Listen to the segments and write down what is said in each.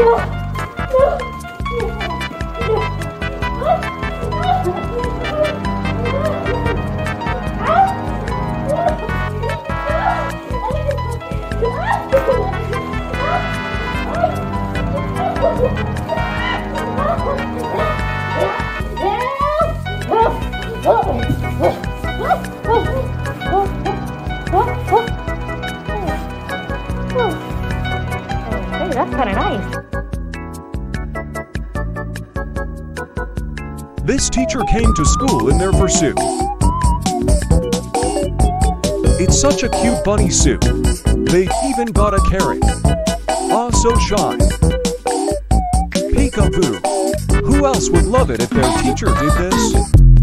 That's kind of nice. This teacher came to school in their fursuit. It's such a cute bunny suit. They even got a carrot. Aw, so shy. Peekaboo. Who else would love it if their teacher did this?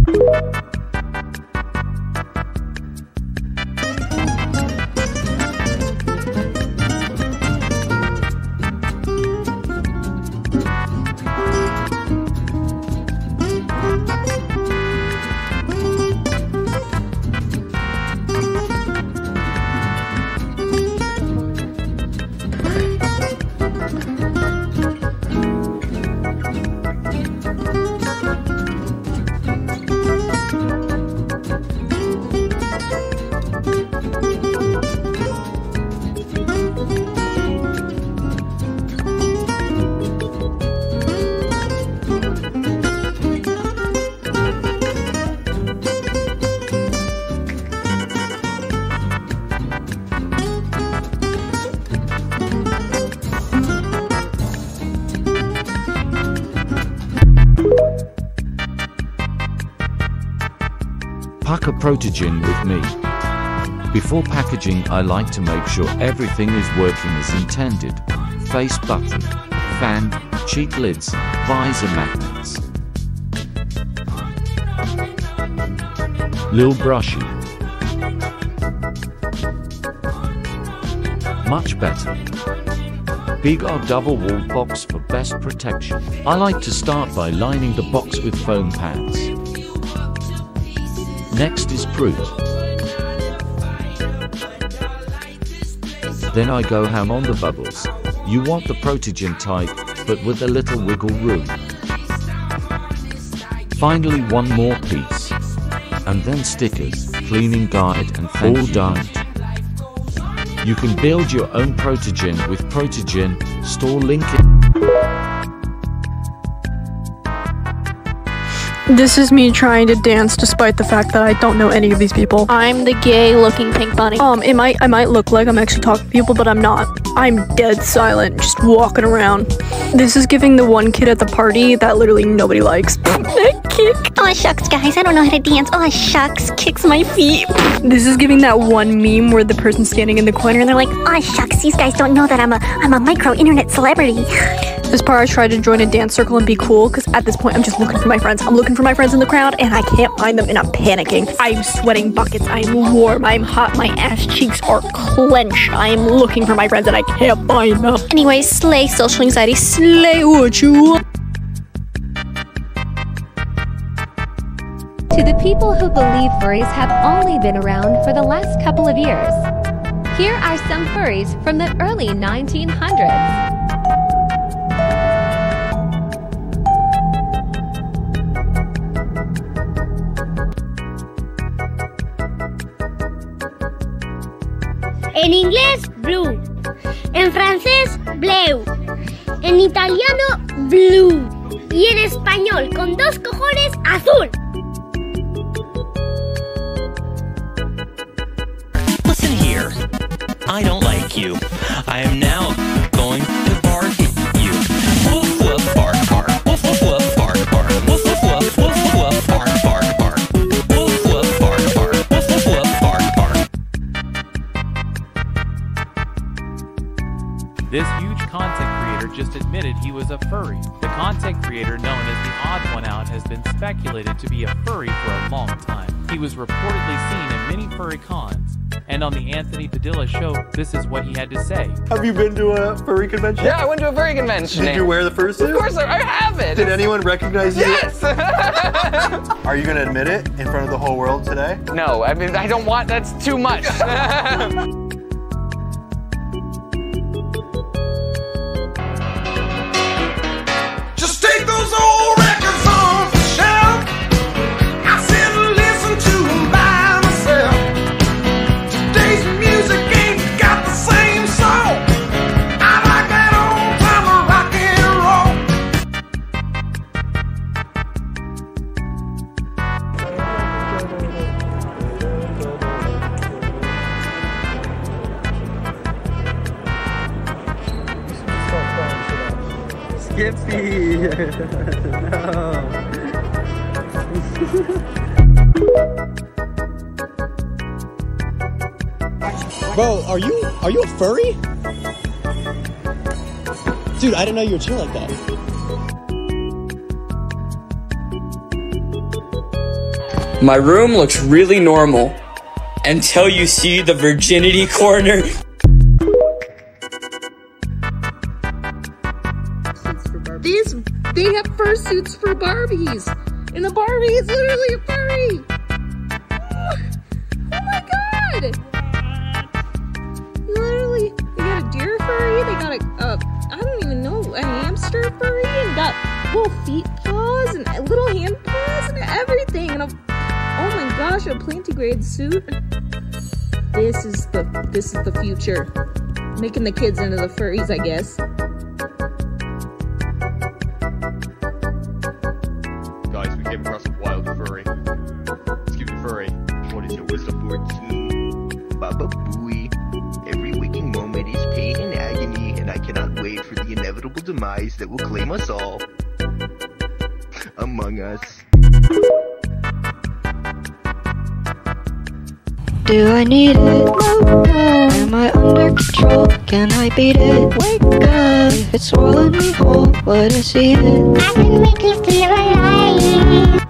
Pack a Protogen with me. Before packaging, I like to make sure everything is working as intended. Face button, fan, cheek lids, visor magnets. Lil brushy. Much better. Big or double-walled box for best protection. I like to start by lining the box with foam pads. Next is fruit. Then I go ham on the bubbles. You want the Protogen type, but with a little wiggle room. Finally, one more piece. And then stickers, cleaning guide, and all done. You can build your own Protogen with Protogen, store link in. This is me trying to dance despite the fact that I don't know any of these people. I'm the gay-looking pink bunny. I might look like I'm actually talking to people, but I'm not. I'm dead silent, just walking around. This is giving the one kid at the party that literally nobody likes. Kick. Oh shucks, guys, I don't know how to dance. Oh shucks, kicks my feet. This is giving that one meme where the person's standing in the corner and they're like, Oh shucks, these guys don't know that I'm a micro-internet celebrity. This part I tried to join a dance circle and be cool, because at this point I'm just looking for my friends. I'm looking for my friends in the crowd and I can't find them and I'm panicking. I'm sweating buckets, I'm warm, I'm hot, my ass cheeks are clenched. I'm looking for my friends and I can't find them. Anyway, slay social anxiety, Slay what you want. To the people who believe furries have only been around for the last couple of years, here are some furries from the early 1900s. En inglés, blue. En francés, bleu. En italiano, blue. Y en español, con dos cojones, azul. Listen here. I don't like you. I am now going to bark you. Woof woof bark bark. Woof woof woof bark bark. Woof woof woof woof woof bark bark bark. Woof woof bark bark. Woof woof woof bark bark. This huge content creator just admitted he was a furry. The content creator known as the Odd One Out has been speculated to be a furry for a long time. He was reportedly seen in many furry cons. And on the Anthony Padilla show, this is what he had to say. Have you been to a furry convention? Yeah, I went to a furry convention. Did you wear the fursuit? Of course, I have it. Did anyone recognize you? Yes! Are you gonna admit it in front of the whole world today? No, I mean, I don't want, that's too much. Zippy! No! Bro, are you a furry? Dude, I didn't know you were chill like that. My room looks really normal until you see the virginity corner. They have fursuits for Barbies, and the Barbie is literally a furry. Oh my god! Literally, they got a deer furry. They got a I don't even know, a hamster furry, and got little feet paws and little hand paws and everything. And oh my gosh, a plantigrade suit. This is the future. Making the kids into the furries, I guess. Guys, we came across a wild furry. Excuse me, furry. What is your wisdom 14? Baba Booey. Every waking moment is pain and agony, and I cannot wait for the inevitable demise that will claim us all. Among Us. Do I need it? No. Am I under control? Can I beat it? Wake up! If it's swallowing me whole, what is it? I can make you feel alive.